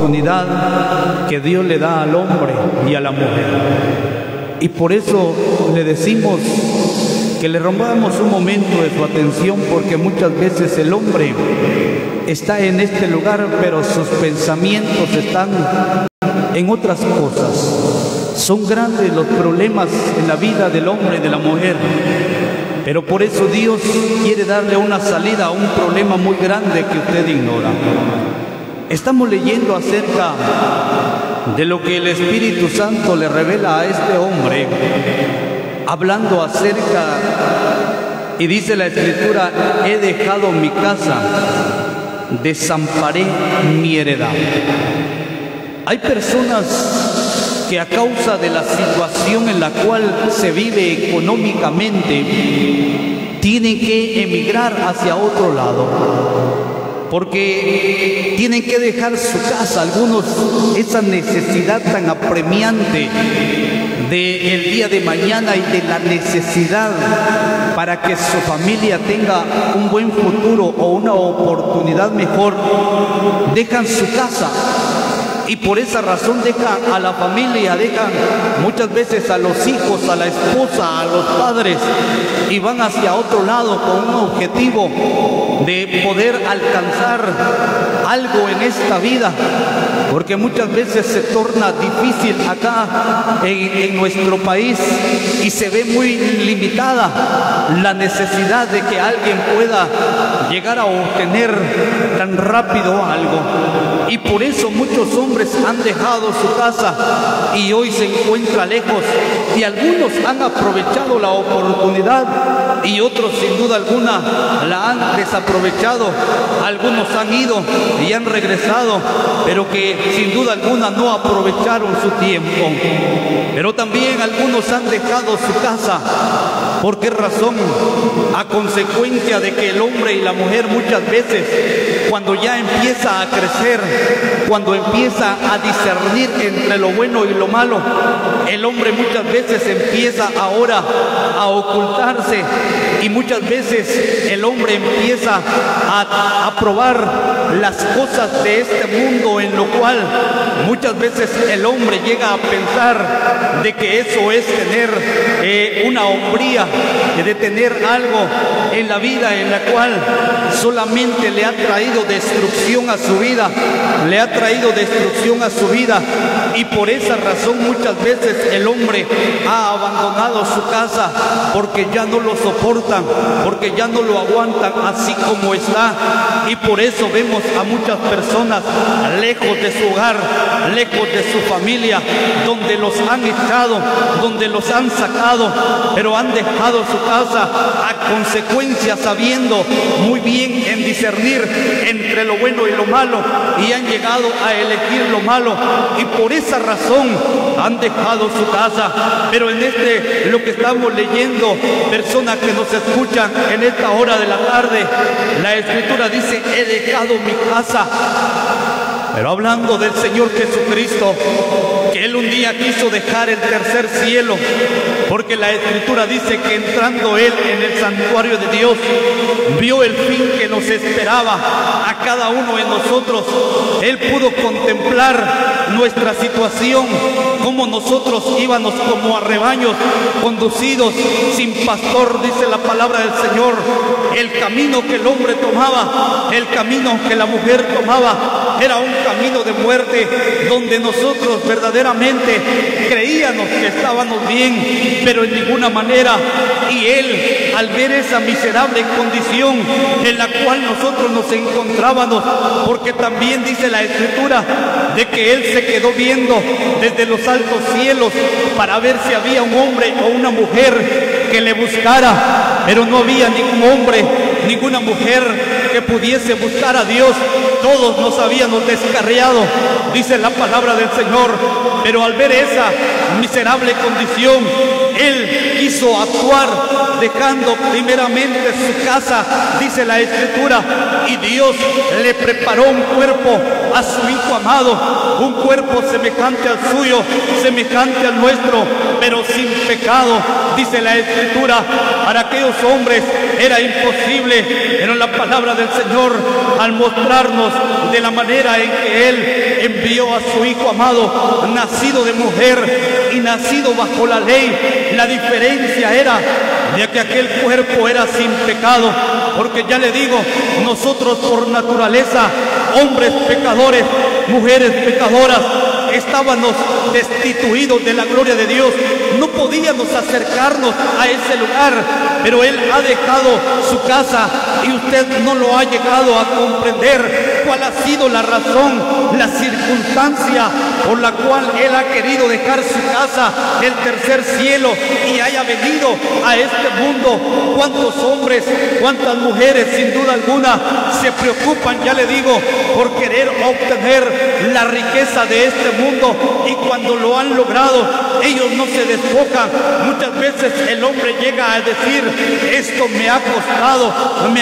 oportunidad que Dios le da al hombre y a la mujer. Y por eso le decimos que le rompamos un momento de su atención, porque muchas veces el hombre está en este lugar, pero sus pensamientos están en otras cosas. Son grandes los problemas en la vida del hombre y de la mujer, pero por eso Dios quiere darle una salida a un problema muy grande que usted ignora. Estamos leyendo acerca de lo que el Espíritu Santo le revela a este hombre, hablando acerca, y dice la Escritura: he dejado mi casa, desamparé mi heredad. Hay personas que a causa de la situación en la cual se vive económicamente tienen que emigrar hacia otro lado, porque tienen que dejar su casa. Algunos, esa necesidad tan apremiante del día de mañana y de la necesidad para que su familia tenga un buen futuro o una oportunidad mejor, dejan su casa. Y por esa razón dejan a la familia, dejan muchas veces a los hijos, a la esposa, a los padres, y van hacia otro lado con un objetivo de poder alcanzar algo en esta vida, porque muchas veces se torna difícil acá en nuestro país y se ve muy limitada la necesidad de que alguien pueda llegar a obtener tan rápido algo. Y por eso muchos hombres han dejado su casa y hoy se encuentra lejos, y algunos han aprovechado la oportunidad y otros sin duda alguna la han desaprovechado. Algunos han ido y han regresado, pero que sin duda alguna no aprovecharon su tiempo. Pero también algunos han dejado su casa. ¿Por qué razón? A consecuencia de que el hombre y la mujer muchas veces, cuando ya empieza a crecer, cuando empieza a discernir entre lo bueno y lo malo, el hombre muchas veces empieza ahora a ocultarse, y muchas veces el hombre empieza a probar las cosas de este mundo, en lo cual muchas veces el hombre llega a pensar de que eso es tener una hombría, de tener algo en la vida en la cual solamente le ha traído destrucción a su vida, le ha traído destrucción a su vida. Y por esa razón muchas veces el hombre ha abandonado su casa, porque ya no lo soportan, porque ya no lo aguantan así como está. Y por eso vemos a muchas personas lejos de su hogar, lejos de su familia, donde los han echado, donde los han sacado, pero han dejado su casa a consecuencia, sabiendo muy bien en discernir entre lo bueno y lo malo, y han llegado a elegir lo malo, y por esa razón han dejado su casa. Pero en lo que estamos leyendo, personas que nos escuchan en esta hora de la tarde, la Escritura dice: he dejado mi casa. Pero hablando del Señor Jesucristo, que Él un día quiso dejar el tercer cielo, porque la Escritura dice que entrando Él en el santuario de Dios, vio el fin que nos esperaba a cada uno de nosotros. Él pudo contemplar nuestra situación, como nosotros íbamos como a rebaños conducidos sin pastor, dice la palabra del Señor. El camino que el hombre tomaba, el camino que la mujer tomaba, era un camino de muerte, donde nosotros verdaderamente creíamos que estábamos bien, pero en ninguna manera. Y Él, al ver esa miserable condición en la cual nosotros nos encontrábamos, porque también dice la Escritura de que Él se quedó viendo desde los altos cielos para ver si había un hombre o una mujer que le buscara, pero no había ningún hombre, ninguna mujer que pudiese buscar a Dios. Todos nos habíamos descarriado, dice la palabra del Señor. Pero al ver esa miserable condición, Él quiso actuar, dejando primeramente su casa, dice la Escritura, y Dios le preparó un cuerpo a su Hijo amado, un cuerpo semejante al suyo, semejante al nuestro, pero sin pecado, dice la Escritura, para aquellos hombres era imposible, pero la palabra del Señor, al mostrarnos de la manera en que Él envió a su Hijo amado, nacido de mujer y nacido bajo la ley, la diferencia era de que aquel cuerpo era sin pecado, porque ya le digo, nosotros por naturaleza, hombres pecadores, mujeres pecadoras, estábamos destituidos de la gloria de Dios, no podíamos acercarnos a ese lugar, pero Él ha dejado su casa y usted no lo ha llegado a comprender cuál ha sido la razón, la circunstancia por la cual Él ha querido dejar su casa, el tercer cielo, y haya venido a este mundo. ¿Cuántos hombres, cuántas mujeres, sin duda alguna, se preocupan, ya le digo, por querer obtener la riqueza de este mundo, y cuando lo han logrado, ellos no se despojan? Muchas veces el hombre llega a decir, esto me ha costado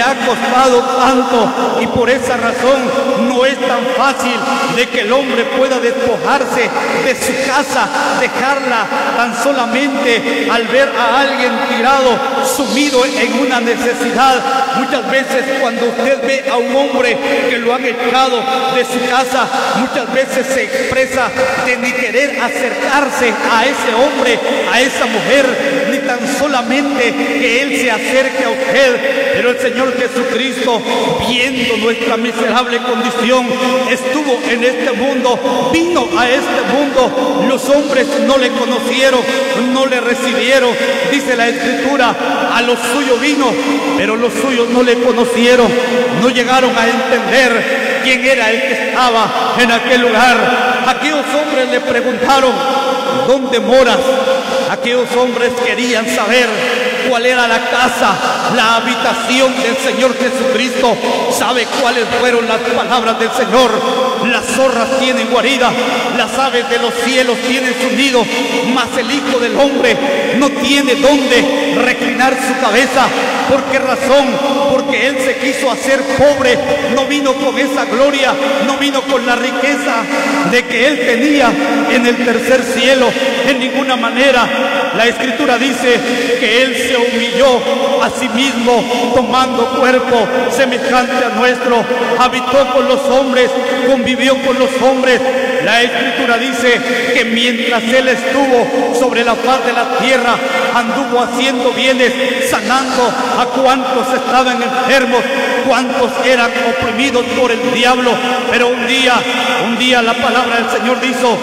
tanto, y por esa razón no es tan fácil de que el hombre pueda despojarse de su casa, dejarla tan solamente al ver a alguien tirado, sumido en una necesidad. Muchas veces cuando usted ve a un hombre que lo han echado de su casa, muchas veces se expresa de ni querer acercarse a ese hombre, a esa mujer, ni tan solamente que él se acerque a usted. Pero el Señor Jesucristo, viendo nuestra miserable condición, estuvo en este mundo, vino a este mundo. Los hombres no le conocieron, no le recibieron. Dice la Escritura, a los suyos vino, pero los suyos no le conocieron, no llegaron a entender quién era el que estaba en aquel lugar. Aquellos hombres le preguntaron, ¿dónde moras? Aquellos hombres querían saber cuál era la casa, la habitación del Señor Jesucristo. ¿Sabe cuáles fueron las palabras del Señor? Las zorras tienen guarida, las aves de los cielos tienen su nido, mas el Hijo del Hombre no tiene dónde reclinar su cabeza. ¿Por qué razón? Porque Él se quiso hacer pobre, no vino con esa gloria, no vino con la riqueza de que Él tenía en el tercer cielo, en ninguna manera. La Escritura dice que Él se humilló a sí mismo, tomando cuerpo semejante a nuestro, habitó con los hombres, convivió con los hombres. La Escritura dice que mientras Él estuvo sobre la faz de la tierra, anduvo haciendo bienes, sanando a cuantos estaban enfermos, cuantos eran oprimidos por el diablo. Pero un día la palabra del Señor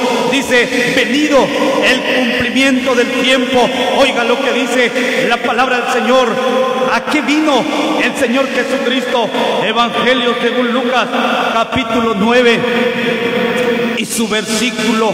dice, venido el cumplimiento del tiempo. Oiga lo que dice la palabra del Señor. ¿A qué vino el Señor Jesucristo? Evangelio según Lucas, capítulo 9. Y su versículo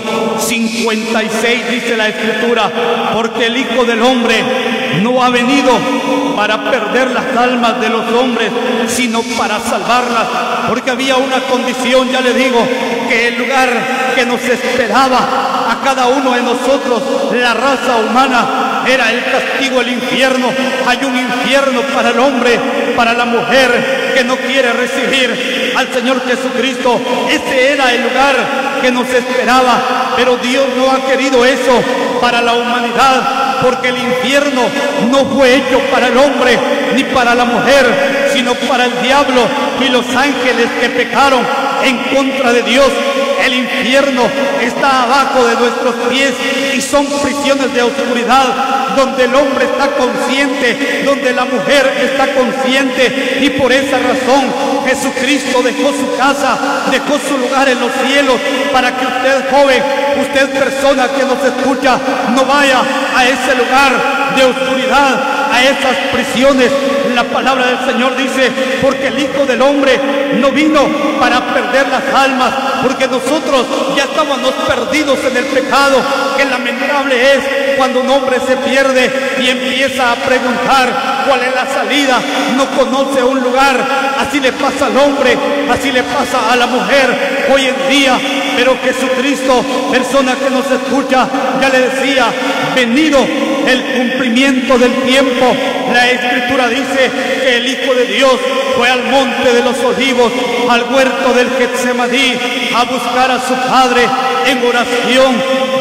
56 dice la Escritura, porque el Hijo del Hombre no ha venido para perder las almas de los hombres, sino para salvarlas. Porque había una condición, ya le digo, que el lugar que nos esperaba a cada uno de nosotros, la raza humana, era el castigo, el infierno. Hay un infierno para el hombre, para la mujer que no quiere recibir al Señor Jesucristo. Ese era el lugar que nos esperaba, pero Dios no ha querido eso para la humanidad, porque el infierno no fue hecho para el hombre ni para la mujer, sino para el diablo y los ángeles que pecaron en contra de Dios. El infierno está abajo de nuestros pies y son prisiones de oscuridad, donde el hombre está consciente, donde la mujer está consciente, y por esa razón Jesucristo dejó su casa, dejó su lugar en los cielos, para que usted, joven, usted, persona que nos escucha, no vaya a ese lugar de oscuridad, a esas prisiones. La palabra del Señor dice, porque el Hijo del Hombre no vino para perder las almas, porque nosotros ya estábamos perdidos en el pecado. Qué lamentable es cuando un hombre se pierde y empieza a preguntar cuál es la salida, no conoce un lugar. Así le pasa al hombre, así le pasa a la mujer hoy en día. Pero Jesucristo, persona que nos escucha, ya le decía, venido el cumplimiento del tiempo. La Escritura dice que el Hijo de Dios fue al monte de los olivos, al huerto del Getsemaní, a buscar a su Padre. en oración,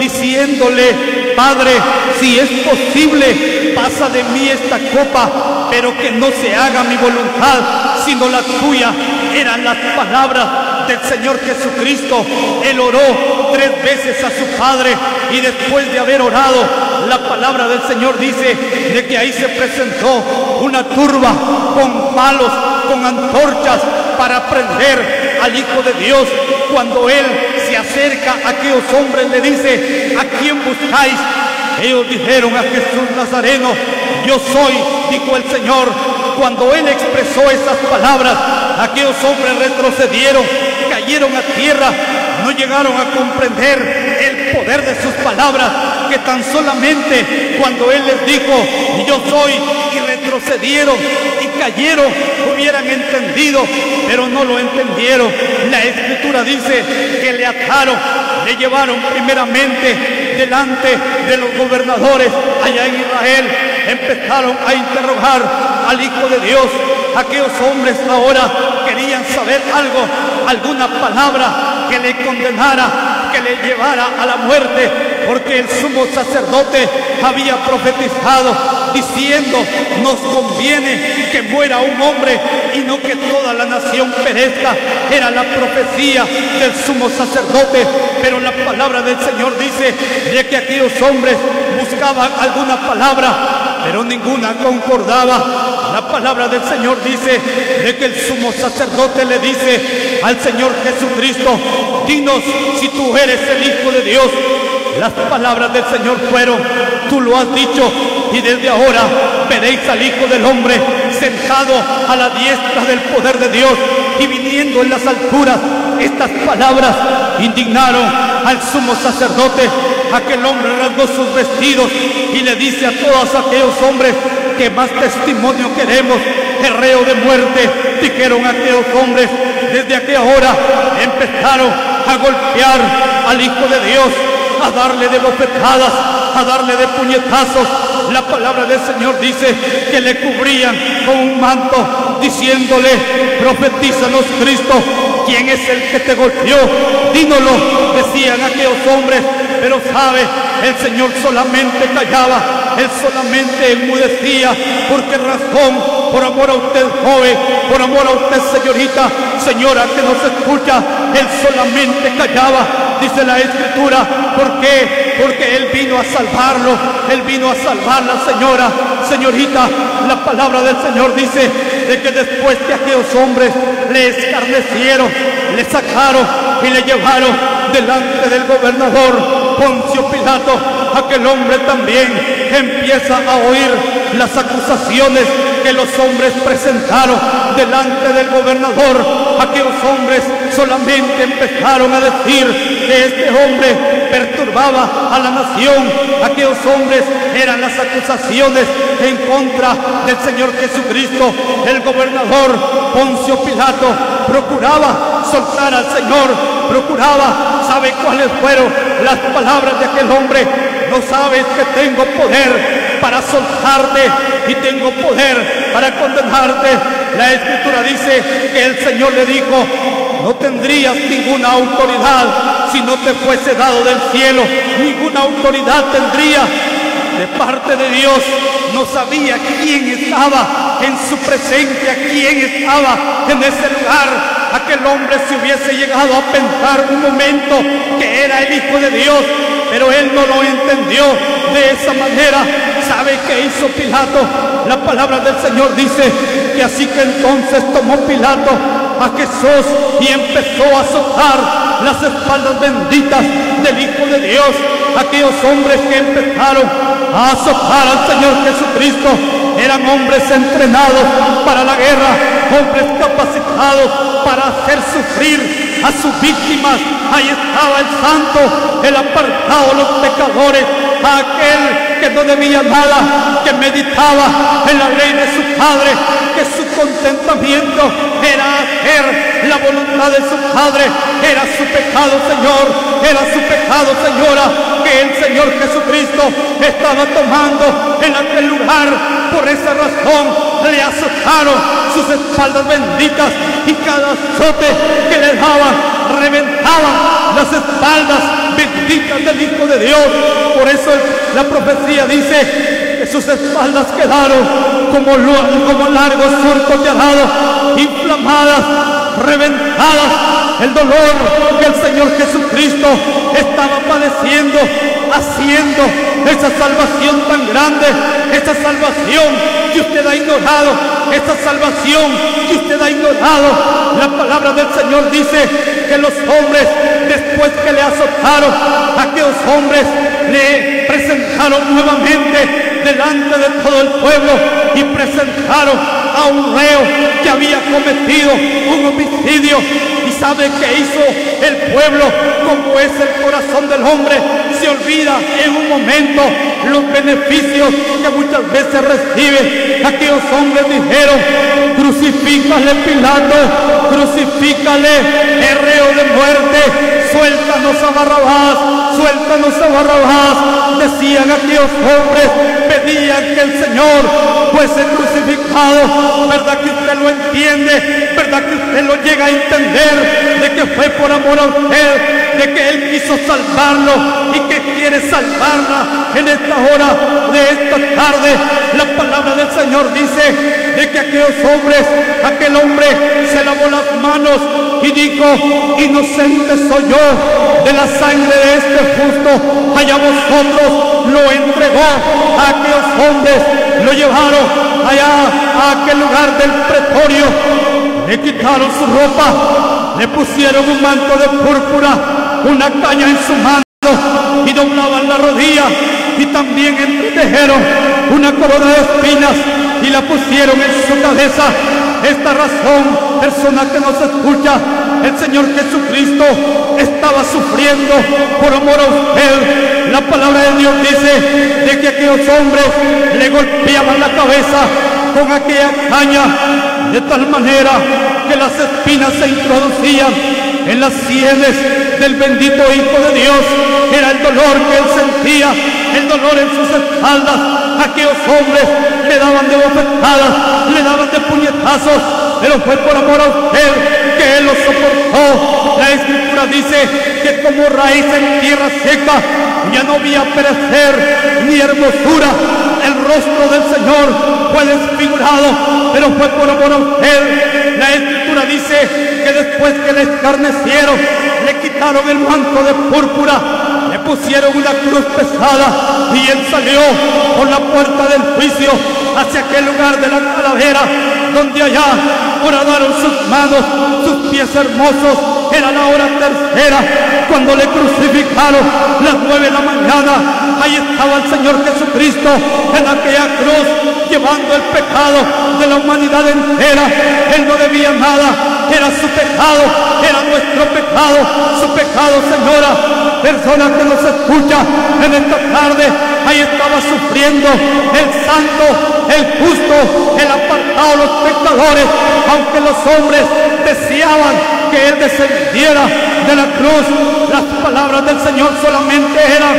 diciéndole: Padre, si es posible, pasa de mí esta copa, pero que no se haga mi voluntad, sino la tuya. Eran las palabras del Señor Jesucristo. Él oró 3 veces a su Padre, y después de haber orado, la palabra del Señor dice de que ahí se presentó una turba con palos, con antorchas, para prender al Hijo de Dios. Cuando Él se acerca a aquellos hombres, le dice: ¿a quién buscáis? Ellos dijeron: a Jesús Nazareno. Yo soy, dijo el Señor. Cuando Él expresó esas palabras, aquellos hombres retrocedieron, cayeron a tierra, no llegaron a comprender el poder de sus palabras, que tan solamente cuando Él les dijo: yo soy, y retrocedieron y cayeron, hubieran entendido, pero no lo entendieron. La Escritura dice que le ataron, le llevaron primeramente delante de los gobernadores allá en Israel, empezaron a interrogar al Hijo de Dios. Aquellos hombres ahora querían saber algo, alguna palabra que le condenara, que le llevara a la muerte, porque el sumo sacerdote había profetizado diciendo: nos conviene que muera un hombre y no que toda la nación perezca. Era la profecía del sumo sacerdote, pero la palabra del Señor dice de que aquellos hombres buscaban alguna palabra, pero ninguna concordaba. La palabra del Señor dice de que el sumo sacerdote le dice al Señor Jesucristo: dinos si tú eres el Hijo de Dios. Las palabras del Señor fueron: tú lo has dicho, y desde ahora veréis al Hijo del Hombre sentado a la diestra del poder de Dios y viniendo en las alturas. Estas palabras indignaron al sumo sacerdote. Aquel hombre rasgó sus vestidos y le dice a todos aquellos hombres: ¿qué más testimonio queremos? Reo de muerte, dijeron aquellos hombres. Desde aquella hora empezaron a golpear al Hijo de Dios, a darle de bofetadas, a darle de puñetazos. La palabra del Señor dice que le cubrían con un manto, diciéndole: profetízanos, Cristo, ¿quién es el que te golpeó? Dínoslo, decían aquellos hombres. Pero sabe, el Señor solamente callaba, Él solamente enmudecía. ¿Por qué razón? Por amor a usted, joven, por amor a usted, señorita, señora que nos escucha, Él solamente callaba. Dice la Escritura. ¿Por qué? Porque Él vino a salvarlo, Él vino a salvarla, señora, señorita. La palabra del Señor dice de que después que aquellos hombres le escarnecieron, le sacaron y le llevaron delante del gobernador Poncio Pilato, aquel hombre también empieza a oír las acusaciones que los hombres presentaron delante del gobernador. Aquellos hombres solamente empezaron a decir que este hombre perturbaba a la nación. Aquellos hombres eran las acusaciones en contra del Señor Jesucristo. El gobernador Poncio Pilato procuraba soltar al Señor, procuraba. ¿Sabe cuáles fueron las palabras de aquel hombre? No sabes que tengo poder para soltarte y tengo poder para condenarte. La Escritura dice que el Señor le dijo: no tendrías ninguna autoridad si no te fuese dado del cielo. Ninguna autoridad tendría de parte de Dios. No sabía quién estaba en su presencia, quién estaba en ese lugar. Aquel hombre se hubiese llegado a pensar un momento que era el Hijo de Dios, pero él no lo entendió de esa manera. ¿Sabe qué hizo Pilato? La palabra del Señor dice que así que entonces tomó Pilato a Jesús y empezó a azotar las espaldas benditas del Hijo de Dios. Aquellos hombres que empezaron a azotar al Señor Jesucristo eran hombres entrenados para la guerra, hombres capacitados para hacer sufrir a sus víctimas. Ahí estaba el santo, el apartado, los pecadores, aquel que no debía nada, que meditaba en la ley de su Padre, que su contentamiento era hacer la voluntad de su Padre. Era su pecado, Señor, era su pecado, señora, que el Señor Jesucristo estaba tomando en aquel lugar. Por esa razón le azotaron sus espaldas benditas, y cada azote que le daban reventaba las espaldas benditas del Hijo de Dios. Por eso la profecía dice que sus espaldas quedaron como largos surcos de arado, inflamadas, reventadas. El dolor que el Señor Jesucristo estaba padeciendo, haciendo esa salvación tan grande, esa salvación que usted ha ignorado, esa salvación que usted ha ignorado. La palabra del Señor dice que los hombres, después que le azotaron, aquellos hombres le presentaron nuevamente delante de todo el pueblo y presentaron a un reo que había cometido un homicidio. ¿Y sabe qué hizo el pueblo? Como es el corazón del hombre, se olvida en un momento los beneficios que muchas veces recibe. Aquellos hombres dijeron: crucifícale, Pilato, crucifícale, el reo de muerte, suéltanos a Barrabás, suéltanos a Barrabás. Decían aquellos hombres, pedían que el Señor fuese crucificado. ¿Verdad que usted lo entiende? ¿Verdad que usted lo llega a entender? De que fue por amor a usted, de que Él quiso salvarlo y que quiere salvarla en esta hora de esta tarde. La palabra del Señor dice de que aquellos hombres, aquel hombre se lavó las manos y dijo: inocente soy yo de la sangre de este justo. Allá vosotros lo entregó a aquellos hombres, lo llevaron allá a aquel lugar del pretorio, le quitaron su ropa, le pusieron un manto de púrpura, una caña en su mano y doblaban la rodilla, y también entretejeron una corona de espinas y la pusieron en su cabeza. Esta razón, persona que nos escucha, el Señor Jesucristo estaba sufriendo por amor a usted. La palabra de Dios dice de que aquellos hombres le golpeaban la cabeza con aquella caña de tal manera que las espinas se introducían en las sienes del bendito Hijo de Dios. Era el dolor que él sentía, el dolor en sus espaldas. Aquellos hombres le daban de bofetadas, le daban de puñetazos, pero fue por amor a usted que él lo soportó. La Escritura dice que como raíz en tierra seca ya no había perecer ni hermosura. El rostro del Señor fue desfigurado, pero fue por amor a usted. La Escritura dice que después que le escarnecieron, le quitaron el manto de púrpura, le pusieron una cruz pesada y él salió por la puerta del juicio hacia aquel lugar de la calavera, donde allá horadaron sus manos, sus pies hermosos. Era la hora tercera cuando le crucificaron, las 9 de la mañana. Ahí estaba el Señor Jesucristo en aquella cruz, llevando el pecado de la humanidad entera. Él no debía nada, era su pecado, era nuestro pecado, su pecado, señora, persona que nos escucha en esta tarde. Ahí estaba sufriendo el santo, el justo, el apartado, los pecadores, aunque los hombres deseaban que él descendiera de la cruz. Las palabras del Señor solamente eran: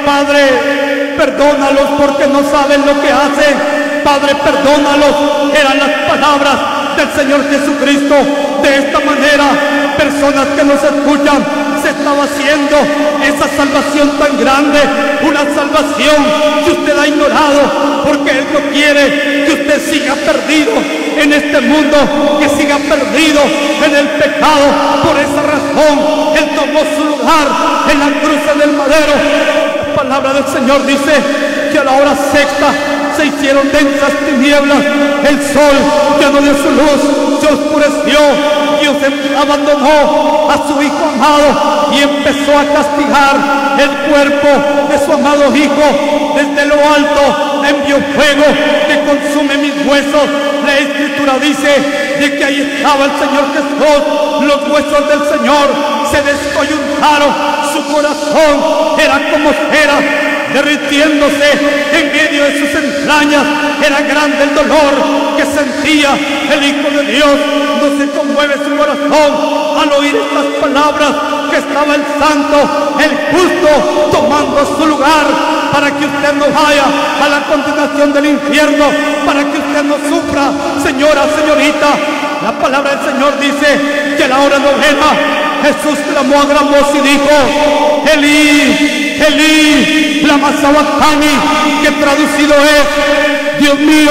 Padre, perdónalos porque no saben lo que hacen. Padre, perdónalos. Eran las palabras del Señor Jesucristo. De esta manera, personas que nos escuchan, se estaba haciendo esa salvación tan grande, una salvación que usted ha ignorado, porque Él no quiere que usted siga perdido en este mundo, que siga perdido en el pecado. Por esa razón Él tomó su lugar en la cruz del madero. La palabra del Señor dice que a la hora sexta se hicieron densas tinieblas, el sol lleno de su luz se oscureció. Dios abandonó a su Hijo amado y empezó a castigar el cuerpo de su amado Hijo. Desde lo alto envió fuego que consume mis huesos. La Escritura dice de que ahí estaba el Señor Jesús. Los huesos del Señor se descoyuntaron, su corazón era como cera derritiéndose en medio de sus entrañas. Era grande el dolor que sentía el Hijo de Dios. No se conmueve su corazón al oír estas palabras, que estaba el santo, el justo, tomando su lugar, para que usted no vaya a la condenación del infierno, para que usted no sufra. Señora, señorita, la palabra del Señor dice que a la hora novena Jesús clamó a gran voz y dijo: Elí, Elí, lama sabactani, que traducido es: Dios mío,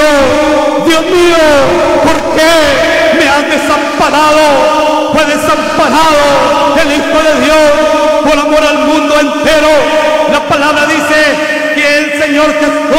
¿por qué me has desamparado? Fue desamparado el Hijo de Dios por amor al mundo entero. La palabra dice que el Señor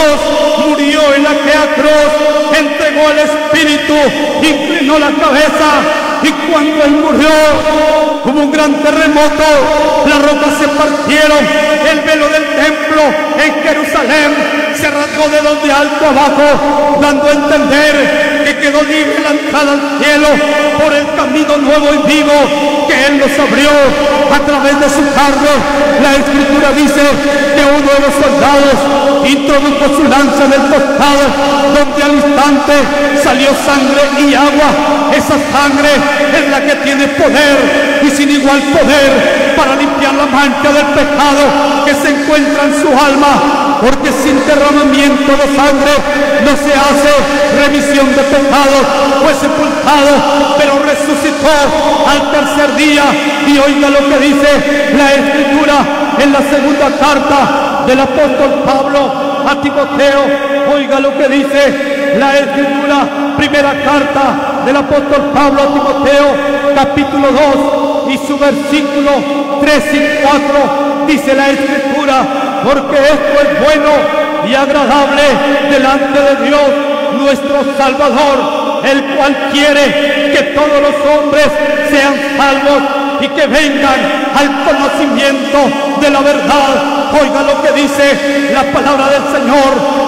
Jesús murió en aquella cruz, entregó el Espíritu, inclinó la cabeza, y cuando Él murió hubo un gran terremoto, las rocas se partieron, el velo del templo en Jerusalén se rasgó de donde alto a abajo, dando a entender que quedó libre la entrada al cielo por el camino nuevo y vivo que Él nos abrió a través de su carne. La Escritura dice que uno de los soldados introdujo su lanza en el costado, donde al instante salió sangre y agua. Esa sangre es la que tiene poder y sin igual poder para limpiar la mancha del pecado que se encuentra en su alma, porque sin derramamiento de sangre no se hace remisión de pecados. Fue sepultado, pero resucitó al tercer día. Y oiga lo que dice la Escritura en la segunda carta del apóstol Pablo a Timoteo. Oiga lo que dice la Escritura, primera carta del apóstol Pablo a Timoteo, capítulo 2 y su versículo 3 y 4. Dice la Escritura: porque esto es bueno y agradable delante de Dios nuestro Salvador, el cual quiere que todos los hombres sean salvos y que vengan al conocimiento de la verdad. Oiga lo que dice la palabra del Señor.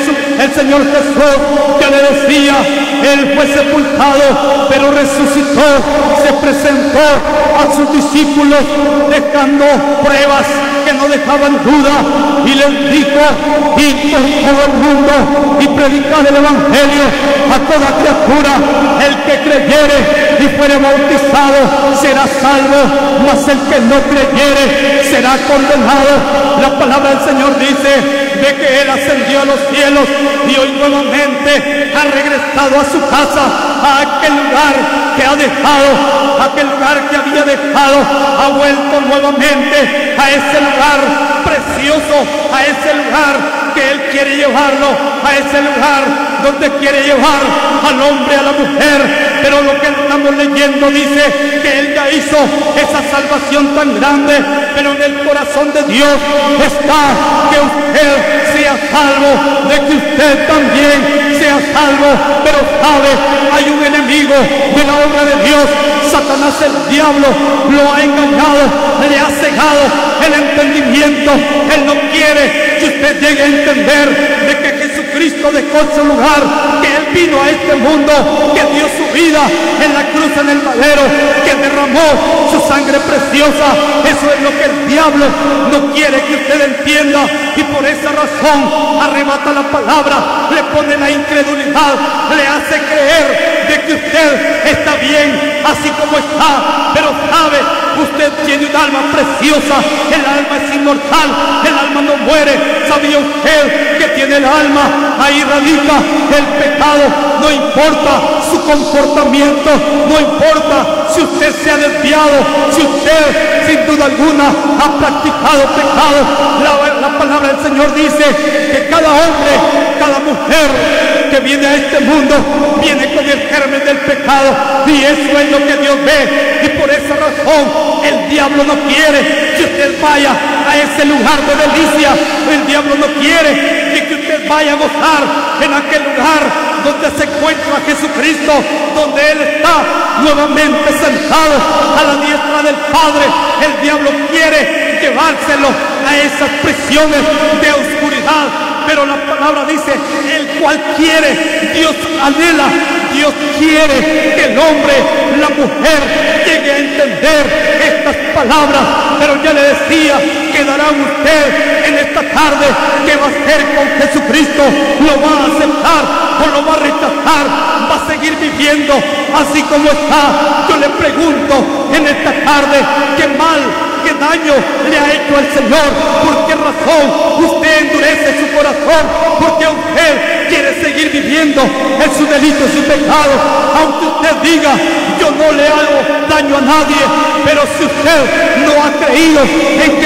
El Señor Jesús, que le decía, Él fue sepultado, pero resucitó, se presentó a sus discípulos dejando pruebas que no dejaban duda, y les dijo: id por todo el mundo y predicad el Evangelio a toda criatura. El que creyere y fuere bautizado será salvo, mas el que no creyere será condenado. La palabra del Señor dice de que Él ascendió a los cielos y hoy nuevamente ha regresado a su casa, a aquel lugar que ha dejado, aquel lugar que había dejado, ha vuelto nuevamente a ese lugar precioso, a ese lugar que Él quiere llevarlo, a ese lugar donde quiere llevar al hombre, a la mujer. Pero lo que estamos leyendo dice que Él ya hizo esa salvación tan grande, pero en el corazón de Dios está que usted sea salvo, de que usted también sea salvo. Pero sabe, hay un enemigo de la obra de Dios. Satanás, el diablo, lo ha engañado, le ha cegado el entendimiento. Él no quiere que usted llegue a entender de que Jesucristo dejó su lugar, que Él vino a este mundo, que dio su vida en la cruz, en el madero, que derramó su sangre preciosa. Eso es lo que el diablo no quiere que usted entienda, y por esa razón arrebata la palabra, le pone la incredulidad, le hace creer de que usted está bien así como está. Pero sabe, usted tiene un alma preciosa, el alma es inmortal, el alma no muere. ¿Sabía usted que tiene el alma? Ahí radica el pecado. No importa su comportamiento, no importa si usted se ha desviado, si usted sin duda alguna ha practicado pecado. La palabra del Señor dice que cada hombre, cada mujer que viene a este mundo viene con el germen del pecado, y eso es lo que Dios ve. Y por esa razón el diablo no quiere que usted vaya a ese lugar de delicia. El diablo no quiere que usted vaya a gozar en aquel lugar donde se encuentra Jesucristo, donde Él está nuevamente sentado a la diestra del Padre. El diablo quiere llevárselo a esas prisiones de oscuridad. Pero la palabra dice: el cual quiere, Dios anhela, Dios quiere que el hombre, la mujer llegue a entender estas palabras. Pero ya le decía, quedará usted en esta tarde. ¿Qué va a hacer con Jesucristo? ¿Lo va a aceptar o lo va a rechazar? ¿Va a seguir viviendo así como está? Yo le pregunto en esta tarde, ¿qué mal, qué daño le ha hecho al Señor? ¿Por qué razón usted endurece su corazón? Porque usted quiere seguir viviendo en su delito, en su pecado. Aunque usted diga: yo no le hago daño a nadie. Pero si usted no ha creído en Jesucristo,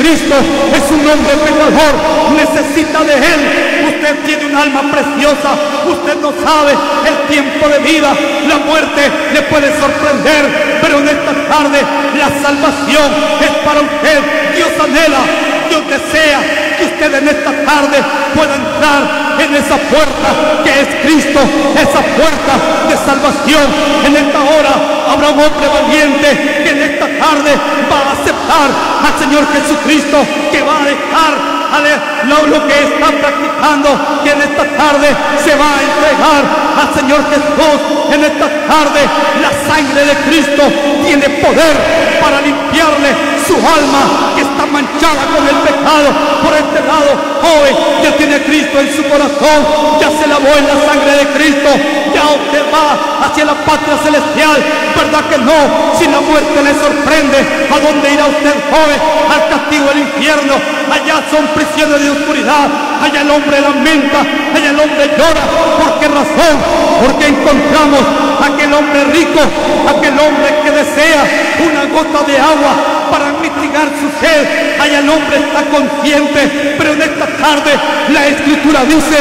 Jesucristo es un hombre pecador, necesita de Él. Usted tiene un alma preciosa, usted no sabe el tiempo de vida, la muerte le puede sorprender, pero en esta tarde la salvación es para usted. Dios anhela, Dios desea que usted en esta tarde pueda entrar en esa puerta que es Cristo, esa puerta de salvación. En esta hora habrá un hombre valiente que en esta tarde va a aceptar al Señor Jesucristo, que va a dejar lo que está practicando, que en esta tarde se va a entregar al Señor Jesús. En esta tarde la sangre de Cristo tiene poder para limpiarle su alma que está manchada con el pecado. Por este lado, joven, ya tiene Cristo en su corazón, ya se lavó en la sangre de Cristo, ya usted va hacia la patria celestial. ¿Verdad que no? Si la muerte le sorprende, ¿a dónde irá usted, joven? Al castigo del infierno. Allá son prisiones de oscuridad, allá el hombre lamenta, allá el hombre llora. ¿Por qué razón? Porque encontramos a aquel hombre rico, aquel hombre que desea una gota de agua para mitigar su sed. Allá el hombre está consciente, pero en esta tarde la Escritura dice: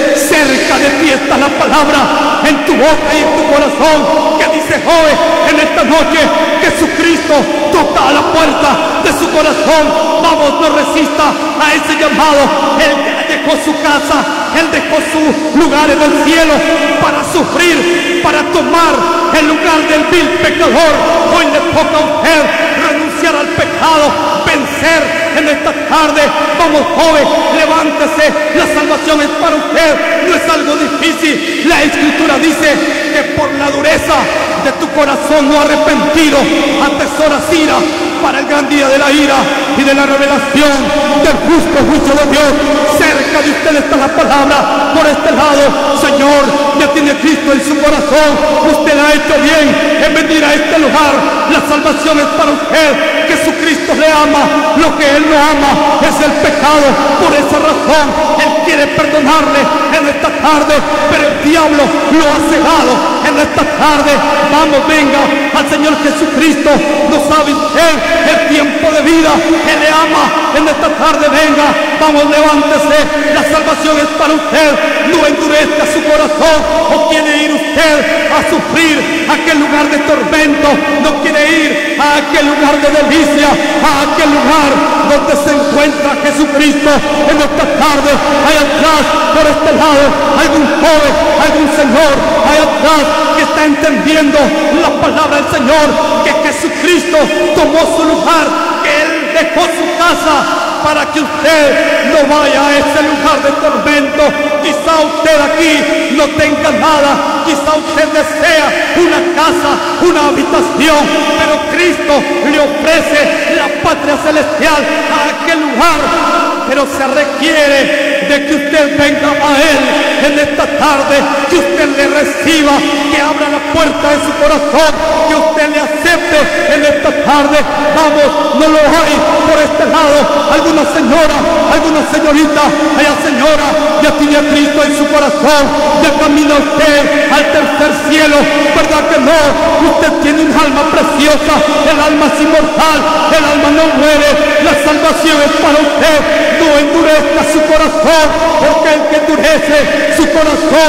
cerca de ti está la palabra, en tu boca y en tu corazón. Que dice, joven, en esta noche Jesucristo toca a la puerta de su corazón. Vamos, no resista a ese llamado. Él dejó su casa, Él dejó sus lugares del cielo para sufrir, para tomar el lugar del vil pecador. Hoy le toca a usted renunciar al pecado, vencer en esta tarde. Vamos, joven, levántese, la salvación es para usted, no es algo difícil. La Escritura dice que por la dureza de tu corazón no arrepentido atesoras ira para el gran día de la ira y de la revelación del justo juicio de Dios. Cerca de usted está la palabra. Por este lado, Señor, ya tiene Cristo en su corazón. Usted ha hecho bien en venir a este lugar. La salvación es para usted. Jesucristo le ama. Lo que Él no ama es el pecado. Por esa razón Él quiere perdonarle en esta tarde, pero el diablo lo ha cegado en esta tarde. Vamos, venga al Señor Jesucristo. No sabe usted el tiempo de vida que le ama. En esta tarde venga, vamos, levántese. La salvación es para usted. No endurezca su corazón. O quiere ir usted a sufrir a aquel lugar de tormento, no quiere ir a aquel lugar de delicia, a aquel lugar donde se encuentra Jesucristo. En esta tarde, hay atrás, por este lado, algún joven, algún señor, hay atrás que está entendiendo la palabra del Señor, que Jesucristo tomó su lugar, que Él dejó su casa para que usted no vaya a ese lugar de tormento. Quizá usted aquí no tenga nada, quizá usted desea una casa, una habitación, pero Cristo le ofrece la patria celestial, a aquel lugar, pero se requiere de que usted venga a Él en esta tarde, que usted le reciba, que abra la puerta de su corazón, que usted le acepte en esta tarde. Vamos, no lo hay por este lado. Alguna señora, alguna señorita, allá señora, ya tiene a Cristo en su corazón, ya camina usted al tercer cielo. ¿Verdad que no? Usted tiene un alma preciosa, el alma es inmortal, el alma no muere, la salvación es para usted. No endurezca su corazón, porque el que endurece su corazón,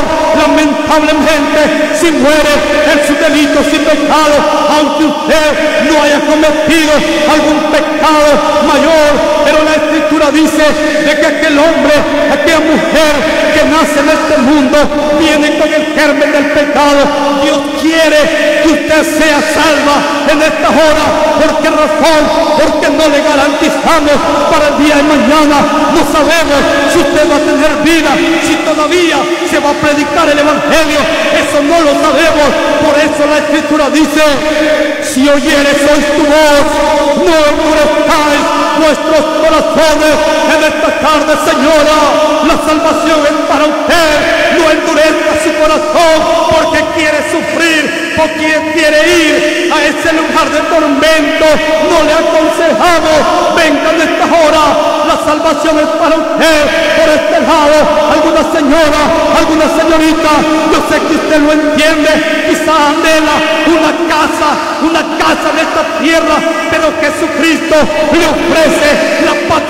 lamentablemente, si muere en sus delitos y pecados, aunque usted no haya cometido algún pecado mayor. Pero la Escritura dice de que aquel hombre, aquella mujer que nace en este mundo, viene con el germen del pecado. Dios quiere que usted sea salva en esta hora. ¿Por qué razón? Porque no le garantizamos para el día de mañana. No sabemos si usted va a tener vida, si todavía se va a predicar el Evangelio. Eso no lo sabemos. Por eso la Escritura dice: si oyeres hoy tu voz, no endurezcáis vuestros corazones. En esta tarde, señora, la salvación es para usted. No endurezca su corazón porque quiere sufrir, porque quiere ir a ese lugar de tormento. No le aconsejamos, venga en esta hora. La salvación es para usted. Por este lado, alguna señora, alguna señorita, yo sé que usted lo entiende, quizá anhela una casa en esta tierra, pero Jesucristo le ofrece la paz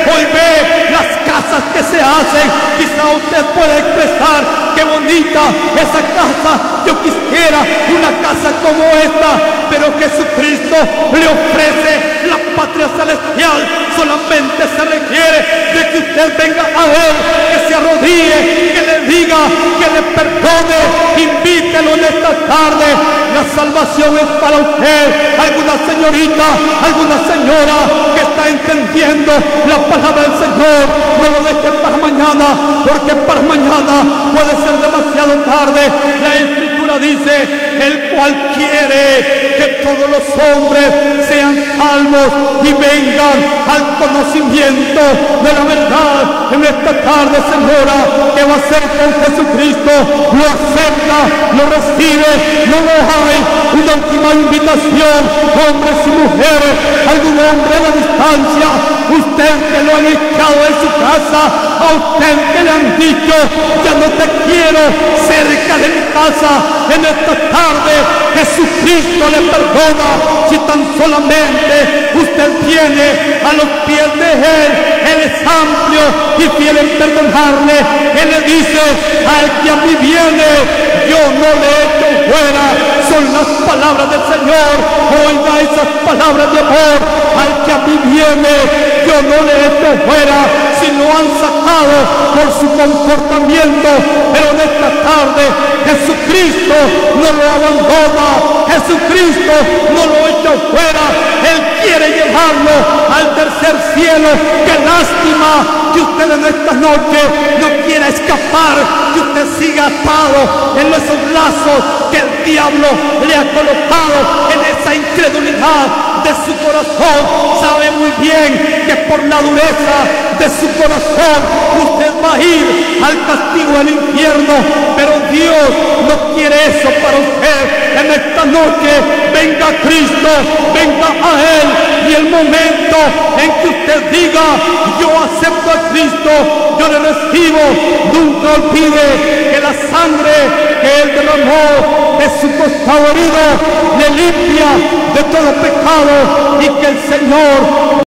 Hoy ve las casas que se hacen. Quizá usted pueda expresar: qué bonita esa casa, yo quisiera una casa como esta. Pero Jesucristo le ofrece la patria celestial. Solamente se requiere de que usted venga a Él, que se arrodille, que le diga, que le perdone. Invítelo en esta tarde. La salvación es para usted. Alguna señorita, alguna señora que está entendiendo la palabra del Señor, no lo deje para mañana, porque para mañana puede ser demasiado tarde. La Escritura dice: el cual quiere que todos los hombres sean salvos y vengan al conocimiento de la verdad. En esta tarde, señora, ¿qué va a hacer con Jesucristo? Lo acepta, lo recibe, no lo hay. Una última invitación, hombres y mujeres, algún hombre a la distancia, usted que lo han echado en su casa, a usted que le han dicho: ya no te quiero cerca de mi casa. En esta tarde Jesucristo le perdona si tan solamente usted viene a los pies de Él. Él es amplio y fiel en perdonarle. Él le dice: al que a mí viene, yo no le echo fuera. Son las palabras del Señor. Oiga esas palabras de amor: al que a mí viene, yo no le echo fuera. Si lo han sacado por su comportamiento, pero en esta tarde Jesucristo no lo abandona, Jesucristo no lo echa fuera. Él quiere llevarlo al tercer cielo. Qué lástima que usted en esta noche no quiera escapar, que usted siga atado en esos lazos que el diablo le ha colocado, en esa incredulidad de su corazón. Sabe muy bien que por la dureza de su corazón usted va a ir al castigo del infierno, pero Dios no quiere eso para usted. En esta noche venga a Cristo, venga a Él, y el momento en que usted diga: yo acepto a Cristo, yo le recibo, nunca olvide que la sangre que Él derramó de su costado herido le limpia de todo pecado, y que el Señor